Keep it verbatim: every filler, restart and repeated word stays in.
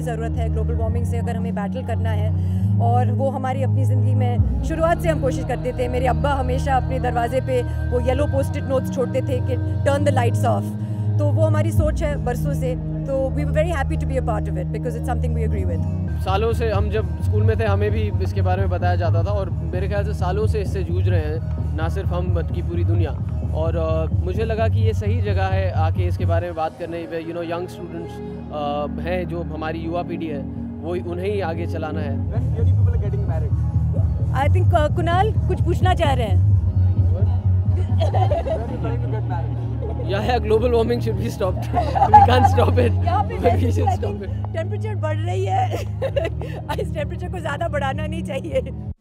ज़रूरत है global warming से, अगर हमें बैटल करना है। और वो हमारी अपनी ज़िंदगी में शुरुआत से हम कोशिश करते थे। मेरे अब्बा हमेशा अपने दरवाजे पे वो येलो पोस्टेड नोट्स छोड़ते थे कि टर्न द लाइट्स ऑफ। तो वो हमारी सोच है बरसों से। तो we were very happy to be a part of it because it's something we agree with. सालों से हम जब स्कूल में थे हमें भी इसके बारे में बताया जाता था, और मेरे ख्याल से सालों से इससे जूझ रहे हैं, ना सिर्फ हम बल्कि पूरी दुनिया। और uh, मुझे लगा कि ये सही जगह है आके इसके बारे में बात करने। यू नो यंग स्टूडेंट्स हैं जो हमारी युवा पीढ़ी है, वो उन्हें ही आगे चलाना है। आई थिंक कुणाल कुछ पूछना चाह रहे हैं। Yeah, yeah, global warming should be stopped. We can't stop it. We should stop it. Temperature बढ़ रही है। इस टेम्परेचर को ज़्यादा बढ़ाना नहीं चाहिए।